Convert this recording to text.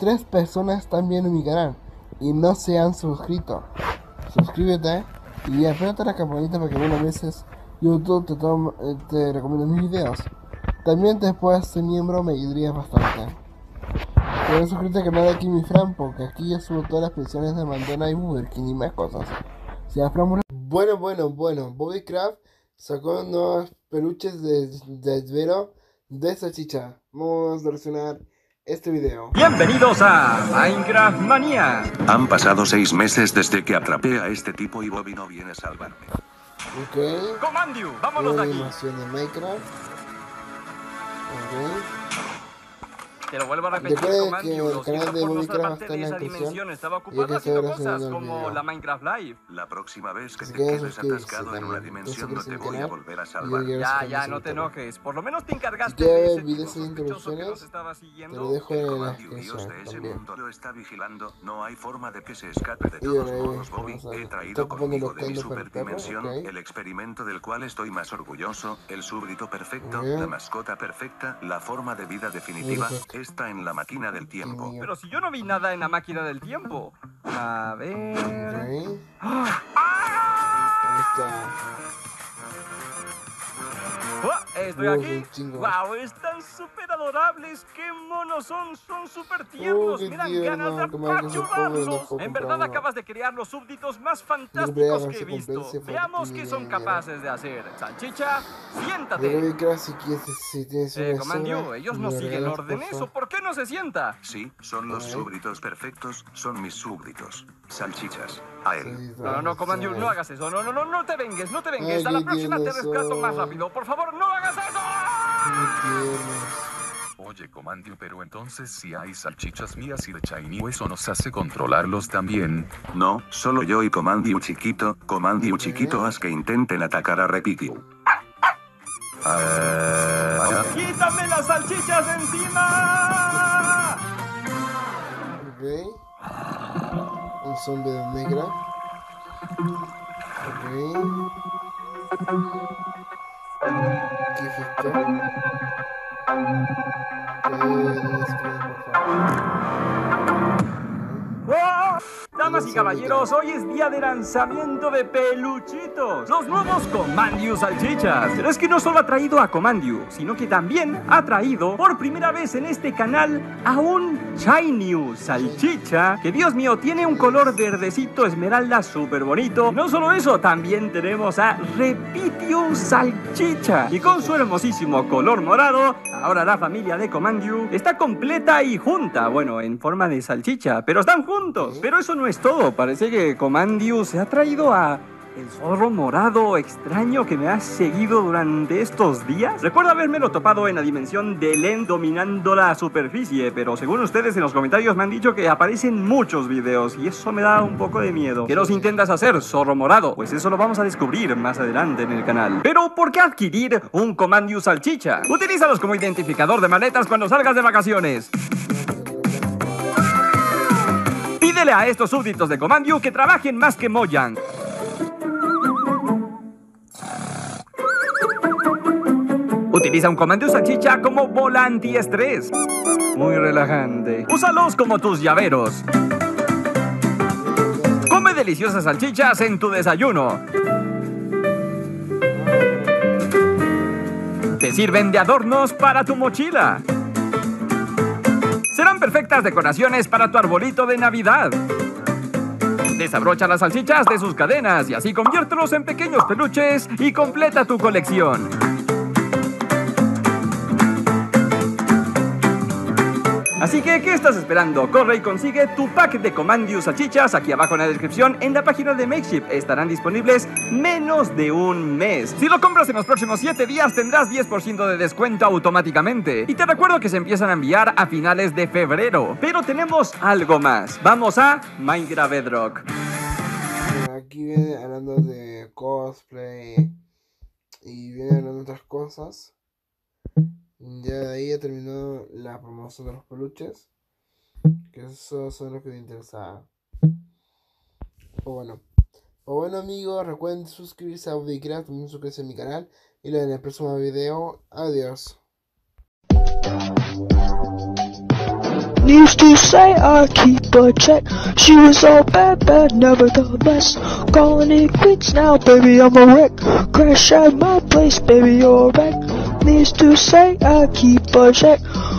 3 personas están viendo mi canal y no se han suscrito. Suscríbete y apérate la campanita para que algunas veces YouTube te recomienda mis videos. También te puedes ser miembro, me ayudaría bastante. Puedes suscribirte al canal de Kimi Fran, porque aquí yo subo todas las pensiones de Mandona y Burger King y más cosas. Bueno, Bobbycraft sacó nuevos peluches de esbero de salchicha. Vamos a reaccionar este video. Bienvenidos a Minecraft Manía. Han pasado 6 meses desde que atrapé a este tipo y Bobby no viene a salvarme. Ok. Comandiu, vámonos de aquí. Animación de Minecraft. Ok. Te lo vuelvo a repetir, Recuerden Comandiu. que el Lo canal siento de por no Bobbycraft ser va a parte estar de en la esa descripción. dimensión. Estaba Y hay ocupado que haciendo saber cosas hacer como video. la Minecraft Live. La próxima vez que Si te quieren quedes suscribirse atascado en una también. dimensión Entonces, no te suscríbete al voy a canal volver a y salvar. yo Ya, no te enojes. Por lo menos te Si encargaste quieres de ver ese videos tipo sin sospechoso que nos introducciones, estaba te lo siguiendo. dejo El en la Comandiu Dios descripción de ese también. mundo lo está vigilando. No hay forma de que se escape de Y todos ahora modos, Bobby. vamos a ver. He Está traído ocupando conmigo los de mi candos para el perro, superdimensión ok. el experimento del cual estoy más orgulloso, el súbdito perfecto, Muy bien. la mascota perfecta, la forma de vida definitiva. Perfecto. Está en la máquina del tiempo. Mío. Pero si yo no vi nada en la máquina del tiempo. A ver. Ok. ¡Ah! Ahí está. ¡Oh! Estoy Un aquí. chingo. ¡Wow! Están súper adorables. ¡Qué monos son! Son súper tiernos. qué Me dan tierno, ganas de que más que se pobre, no apachurrarlos. puedo En comprar verdad uno. acabas de crear los súbditos más Yo fantásticos creo que he que visto. compré ese Veamos qué son dinero. capaces de hacer. Salchicha, De siéntate. Bobbycraft, si quieres, si tienes una Comandiu, sobra, ellos me no lo siguen regalas, órdenes. porfa. ¿O por qué no se sienta? Sí, son los A ver. súbditos perfectos, son mis súbditos. Salchichas. A él. Sí, No, Comandiu, no hagas eso. No te vengues, no te vengues. A la Ay, qué próxima te tiernos rescato más son. rápido. Por favor, no hagas eso. Muy tiernos. Oye, Comandiu, pero entonces si hay salchichas mías y de Shiny, ¿eso nos hace controlarlos también? No, solo yo y Comandiu chiquito. Comandiu chiquito, haz que intenten atacar a Repitiu. ¡Quítame las salchichas de encima! Ok. Un zombie de negra. Ok. ¿Qué es esto? Por favor. ¡Oh! Damas y caballeros, hoy es día de lanzamiento de peluchitos, los nuevos Comandiu Salchichas. Pero es que no solo ha traído a Comandiu, sino que también ha traído por primera vez en este canal a un Shiny Salchicha, que Dios mío, tiene un color verdecito esmeralda súper bonito. No solo eso, también tenemos a Repitiu Salchicha, y con su hermosísimo color morado, ahora la familia de Comandiu está completa y junta, bueno, en forma de salchicha, pero están juntos. Pero eso no es todo, parece que Comandiu se ha traído a el zorro morado extraño que me ha seguido durante estos días. Recuerdo habérmelo topado en la dimensión de Len dominando la superficie, pero según ustedes en los comentarios me han dicho que aparecen muchos videos y eso me da un poco de miedo. ¿Qué los intentas hacer, zorro morado? Pues eso lo vamos a descubrir más adelante en el canal. Pero ¿por qué adquirir un Comandiu Salchicha? Utilízalos como identificador de maletas cuando salgas de vacaciones. Pídele a estos súbditos de Comandiu que trabajen más que Mojang. Utiliza un Comandiu Salchicha como bola antiestrés. Muy relajante. Úsalos como tus llaveros. Come deliciosas salchichas en tu desayuno. Te sirven de adornos para tu mochila. Serán perfectas decoraciones para tu arbolito de Navidad. Desabrocha las salchichas de sus cadenas y así conviértelos en pequeños peluches y completa tu colección. Así que, ¿qué estás esperando? Corre y consigue tu pack de Comandiu Salchichas aquí abajo en la descripción. En la página de Makeshift estarán disponibles menos de un mes. Si lo compras en los próximos 7 días tendrás 10% de descuento automáticamente. Y te recuerdo que se empiezan a enviar a finales de febrero. Pero tenemos algo más. Vamos a Minecraft Bedrock. Aquí viene hablando de cosplay y viene hablando de otras cosas. Ya de ahí ya terminó la promoción de los peluches, que eso son los que te interesaba. O bueno amigos, recuerden suscribirse a Bobbycraft, también suscribirse a mi canal y lo en el próximo video. Adiós. Needs to say I keep a check. She was all bad, bad, nevertheless. Calling it quits now, baby, I'm a wreck. Crash at my place, baby, you're a wreck. Needs to say I keep a check.